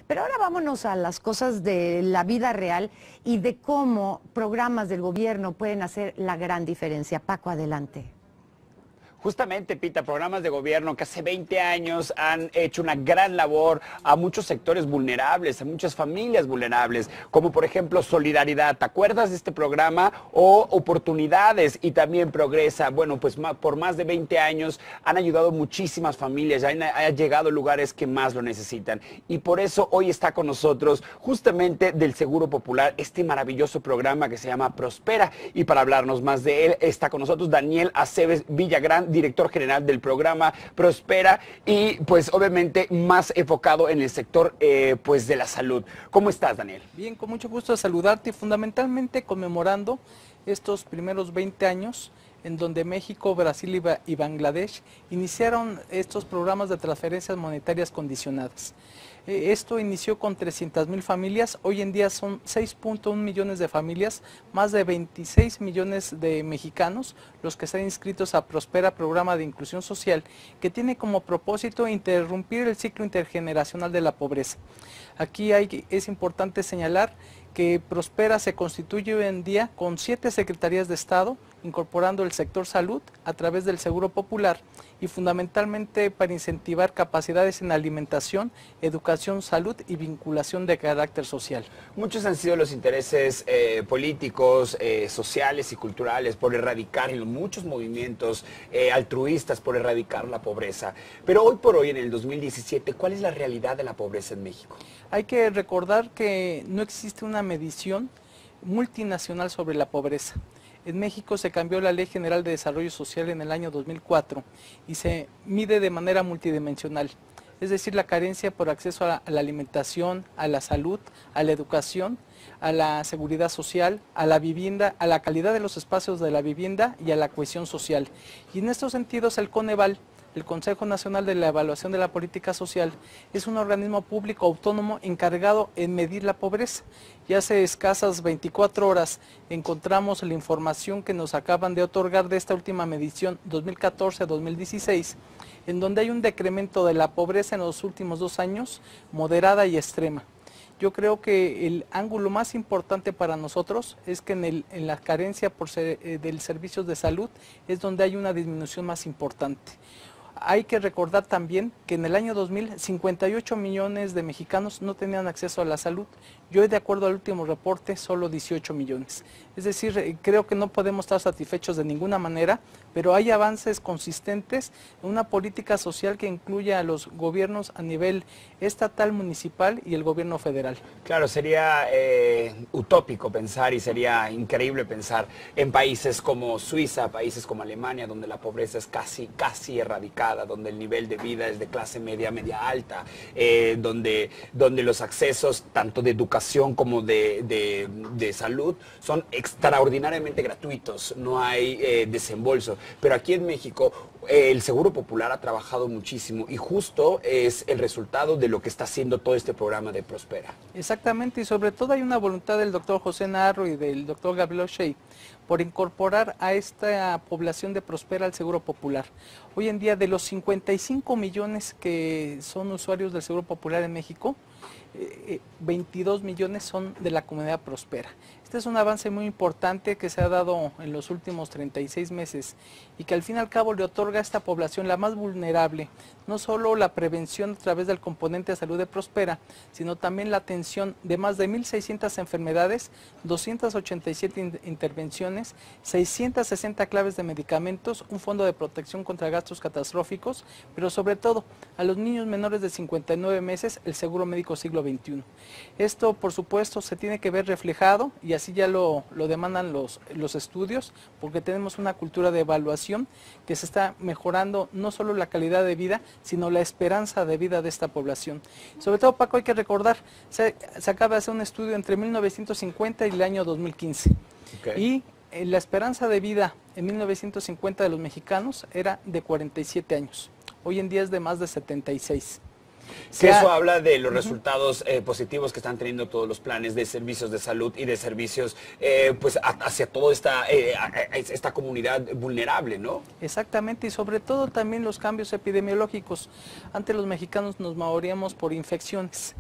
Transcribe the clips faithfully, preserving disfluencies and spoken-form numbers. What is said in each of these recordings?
Pero ahora vámonos a las cosas de la vida real y de cómo programas del gobierno pueden hacer la gran diferencia. Paco, adelante. Justamente, Pita, programas de gobierno que hace veinte años han hecho una gran labor a muchos sectores vulnerables, a muchas familias vulnerables, como por ejemplo Solidaridad. ¿Te acuerdas de este programa? O Oportunidades y también Progresa. Bueno, pues por más de veinte años han ayudado muchísimas familias, han, han llegado a lugares que más lo necesitan. Y por eso hoy está con nosotros, justamente del Seguro Popular, este maravilloso programa que se llama Prospera. Y para hablarnos más de él, está con nosotros Daniel Aceves Villagrán, director general del programa Prospera y pues obviamente más enfocado en el sector eh, pues de la salud. ¿Cómo estás, Daniel? Bien, con mucho gusto de saludarte, fundamentalmente conmemorando estos primeros veinte años en donde México, Brasil y Bangladesh iniciaron estos programas de transferencias monetarias condicionadas. Esto inició con trescientas mil familias, hoy en día son seis punto uno millones de familias, más de veintiséis millones de mexicanos los que están inscritos a Prospera, programa de inclusión social, que tiene como propósito interrumpir el ciclo intergeneracional de la pobreza. Aquí hay, es importante señalar que Prospera se constituye hoy en día con siete secretarías de Estado, incorporando el sector salud a través del Seguro Popular y fundamentalmente para incentivar capacidades en alimentación, educación, salud y vinculación de carácter social. Muchos han sido los intereses eh, políticos, eh, sociales y culturales por erradicar, y muchos movimientos eh, altruistas por erradicar la pobreza. Pero hoy por hoy, en el dos mil diecisiete, ¿cuál es la realidad de la pobreza en México? Hay que recordar que no existe una medición multinacional sobre la pobreza. En México se cambió la Ley General de Desarrollo Social en el año dos mil cuatro y se mide de manera multidimensional, es decir, la carencia por acceso a la, a la alimentación, a la salud, a la educación, a la seguridad social, a la vivienda, a la calidad de los espacios de la vivienda y a la cohesión social. Y en estos sentidos el Coneval, el Consejo Nacional de la Evaluación de la Política Social, es un organismo público autónomo encargado en medir la pobreza. Y hace escasas veinticuatro horas encontramos la información que nos acaban de otorgar de esta última medición dos mil catorce a dos mil dieciséis, en donde hay un decremento de la pobreza en los últimos dos años, moderada y extrema. Yo creo que el ángulo más importante para nosotros es que en, el, en la carencia por ser, eh, del servicios de salud es donde hay una disminución más importante. Hay que recordar también que en el año dos mil, cincuenta y ocho millones de mexicanos no tenían acceso a la salud. Y hoy, de acuerdo al último reporte, solo dieciocho millones. Es decir, creo que no podemos estar satisfechos de ninguna manera, pero hay avances consistentes en una política social que incluye a los gobiernos a nivel estatal, municipal y el gobierno federal. Claro, sería eh, utópico pensar y sería increíble pensar en países como Suiza, países como Alemania, donde la pobreza es casi, casi erradicada, donde el nivel de vida es de clase media, media alta, eh, donde, donde los accesos tanto de educación como de, de, de salud son extraordinariamente gratuitos, no hay eh, desembolso. Pero aquí en México eh, el Seguro Popular ha trabajado muchísimo y justo es el resultado de lo que está haciendo todo este programa de Prospera. Exactamente, y sobre todo hay una voluntad del doctor José Narro y del doctor Gabriel O'Shea por incorporar a esta población de Prospera al Seguro Popular. Hoy en día, de los cincuenta y cinco millones que son usuarios del Seguro Popular en México, eh, veintidós millones son de la comunidad Prospera. Este es un avance muy importante que se ha dado en los últimos treinta y seis meses y que al fin y al cabo le otorga a esta población, la más vulnerable, no solo la prevención a través del componente de salud de Prospera, sino también la atención de más de mil seiscientas enfermedades, doscientas ochenta y siete in intervenciones, seiscientas sesenta claves de medicamentos, un fondo de protección contra gastos catastróficos, pero sobre todo a los niños menores de cincuenta y nueve meses, el seguro médico siglo veintiuno. Esto, por supuesto, se tiene que ver reflejado y así ya lo, lo demandan los, los estudios, porque tenemos una cultura de evaluación que se está mejorando no solo la calidad de vida, sino la esperanza de vida de esta población. Sobre todo, Paco, hay que recordar, se, se acaba de hacer un estudio entre mil novecientos cincuenta y el año dos mil quince. Okay. Y eh, la esperanza de vida en mil novecientos cincuenta de los mexicanos era de cuarenta y siete años. Hoy en día es de más de setenta y seis. Que eso habla de los resultados eh, positivos que están teniendo todos los planes de servicios de salud y de servicios eh, pues a, hacia toda esta, eh, esta comunidad vulnerable, ¿no? Exactamente, y sobre todo también los cambios epidemiológicos. Antes los mexicanos nos moríamos por infecciones.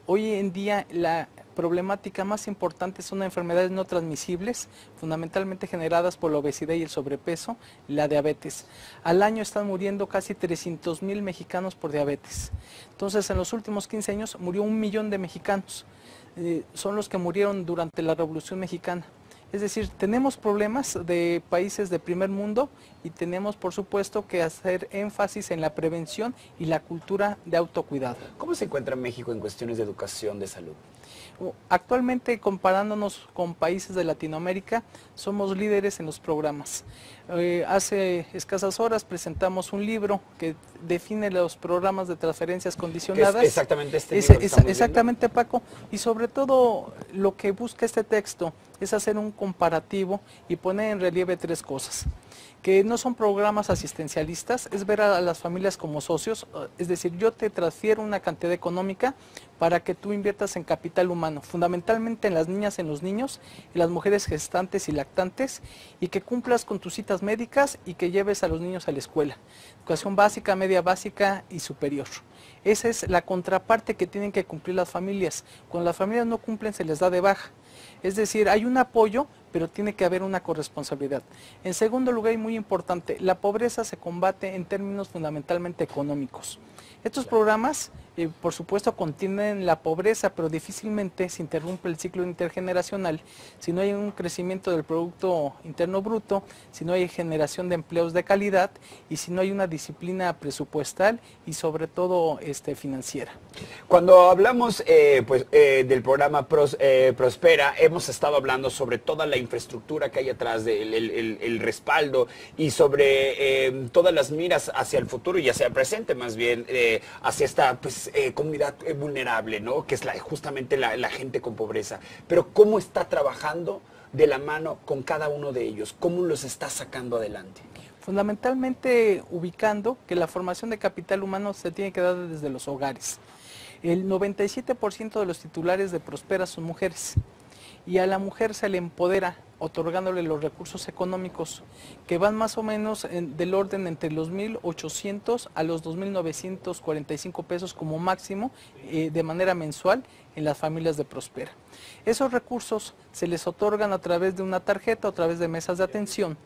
Hoy en día la problemática más importante son enfermedades no transmisibles, fundamentalmente generadas por la obesidad y el sobrepeso, la diabetes. Al año están muriendo casi trescientos mil mexicanos por diabetes. Entonces, en los últimos quince años murió un millón de mexicanos. Eh, son los que murieron durante la Revolución Mexicana. Es decir, tenemos problemas de países de primer mundo y tenemos, por supuesto, que hacer énfasis en la prevención y la cultura de autocuidado. ¿Cómo se encuentra México en cuestiones de educación, de salud? Actualmente, comparándonos con países de Latinoamérica, somos líderes en los programas. Eh, hace escasas horas presentamos un libro que define los programas de transferencias condicionadas. Es exactamente este es, libro que es, estamos Exactamente, viendo. Paco. Y sobre todo, lo que busca este texto es hacer un comparativo y poner en relieve tres cosas. Que no son programas asistencialistas, es ver a las familias como socios, es decir, yo te transfiero una cantidad económica para que tú inviertas en capital humano, fundamentalmente en las niñas, en los niños, en las mujeres gestantes y lactantes, y que cumplas con tus citas médicas y que lleves a los niños a la escuela, educación básica, media básica y superior. Esa es la contraparte que tienen que cumplir las familias. Cuando las familias no cumplen, se les da de baja. Es decir, hay un apoyo, pero tiene que haber una corresponsabilidad. En segundo lugar, y muy importante, la pobreza se combate en términos fundamentalmente económicos. Estos programas, eh, por supuesto, contienen la pobreza, pero difícilmente se interrumpe el ciclo intergeneracional si no hay un crecimiento del Producto Interno Bruto, si no hay generación de empleos de calidad y si no hay una disciplina presupuestal y sobre todo este, financiera. Cuando hablamos eh, pues, eh, del programa Pros, eh, Prospera, hemos estado hablando sobre toda la infraestructura que hay atrás del el, el, el respaldo y sobre eh, todas las miras hacia el futuro y hacia el presente, más bien, eh, hacia esta pues, eh, comunidad vulnerable, ¿no? Que es la, justamente la, la gente con pobreza. Pero ¿cómo está trabajando de la mano con cada uno de ellos? ¿Cómo los está sacando adelante? Fundamentalmente ubicando que la formación de capital humano se tiene que dar desde los hogares. El noventa y siete por ciento de los titulares de Prospera son mujeres y a la mujer se le empodera otorgándole los recursos económicos que van más o menos en, del orden entre los mil ochocientos a los dos mil novecientos cuarenta y cinco pesos como máximo eh, de manera mensual en las familias de Prospera. Esos recursos se les otorgan a través de una tarjeta, a través de mesas de atención.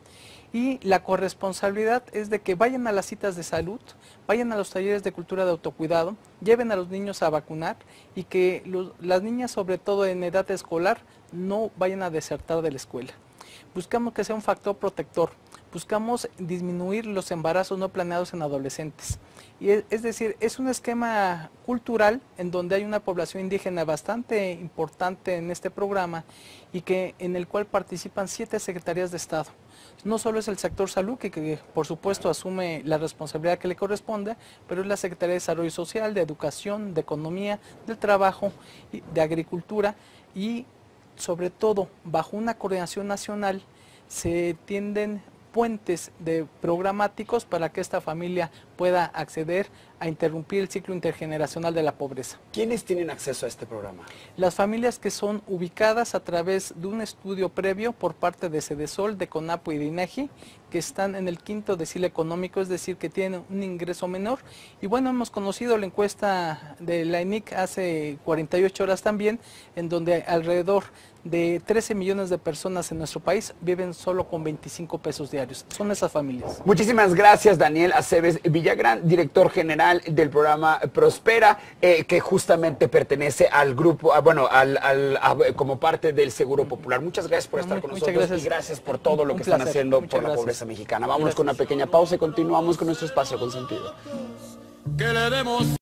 Y la corresponsabilidad es de que vayan a las citas de salud, vayan a los talleres de cultura de autocuidado, lleven a los niños a vacunar y que los, las niñas, sobre todo en edad escolar, no vayan a desertar de la escuela. Buscamos que sea un factor protector, buscamos disminuir los embarazos no planeados en adolescentes. Y es, es decir, es un esquema cultural en donde hay una población indígena bastante importante en este programa y que en el cual participan siete secretarías de Estado. No solo es el sector salud, que, que por supuesto asume la responsabilidad que le corresponde, pero es la Secretaría de Desarrollo Social, de Educación, de Economía, del Trabajo, de Agricultura y sobre todo bajo una coordinación nacional se tienden puentes de programáticos para que esta familia pueda acceder a interrumpir el ciclo intergeneracional de la pobreza. ¿Quiénes tienen acceso a este programa? Las familias que son ubicadas a través de un estudio previo por parte de Cedesol, de CONAPO y de INEGI, que están en el quinto decil económico, es decir, que tienen un ingreso menor. Y bueno, hemos conocido la encuesta de la E N I C hace cuarenta y ocho horas también, en donde alrededor de trece millones de personas en nuestro país viven solo con veinticinco pesos diarios. Son esas familias. Muchísimas gracias, Daniel Aceves Villagrán, director general del programa Prospera, eh, que justamente pertenece al grupo, a, bueno, al, al, a, como parte del Seguro Popular. Muchas gracias por estar con nosotros gracias. y gracias por todo lo Un que placer. están haciendo Muchas por la gracias. pobreza mexicana. Vámonos Gracias. con una pequeña pausa y continuamos con nuestro espacio consentido. Que le demos